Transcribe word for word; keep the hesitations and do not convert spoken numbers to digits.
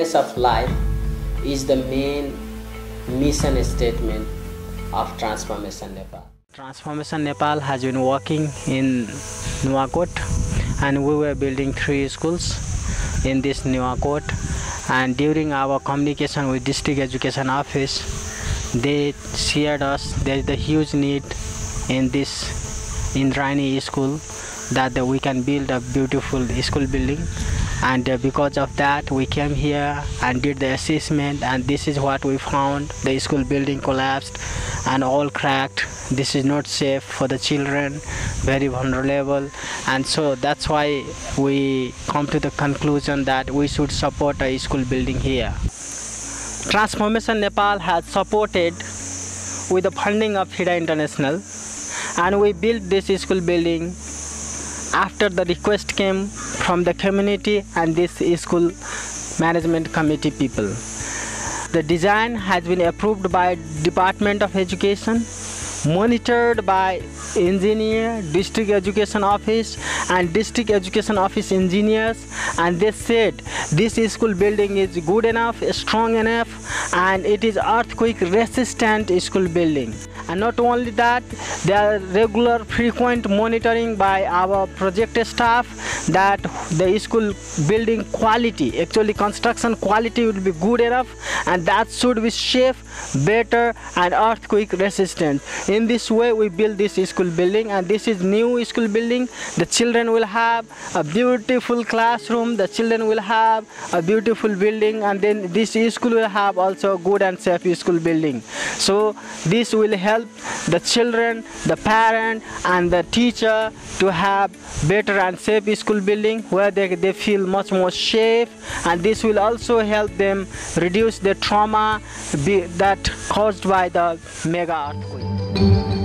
happiness of life is the main mission statement of Transformation Nepal. Transformation Nepal has been working in Nuwakot, and we were building three schools in this Nuwakot. And during our communication with District Education Office, they shared us there is a huge need in this Indrayani School that we can build a beautiful school building. And uh, because of that, we came here and did the assessment, and this is what we found. The school building collapsed and all cracked. This is not safe for the children, very vulnerable, and so that's why we come to the conclusion that we should support a school building here. Transformation Nepal has supported with the funding of FIDA International, and we built this school building after the request came from the community and this school management committee people. The design has been approved by Department of Education, monitored by engineer, District Education Office and District Education Office engineers, and they said this school building is good enough, strong enough, and it is earthquake resistant school building. And not only that, there are regular frequent monitoring by our project staff that the school building quality, actually construction quality will be good enough, and that should be safe, better and earthquake resistant. In this way we build this school building, and this is new school building. The children will have a beautiful classroom, the children will have a beautiful building, and then this school will have also good and safe school building. So this will help the children, the parent and the teacher to have better and safe school building where they, they feel much more safe, and this will also help them reduce the trauma be, that caused by the mega earthquake.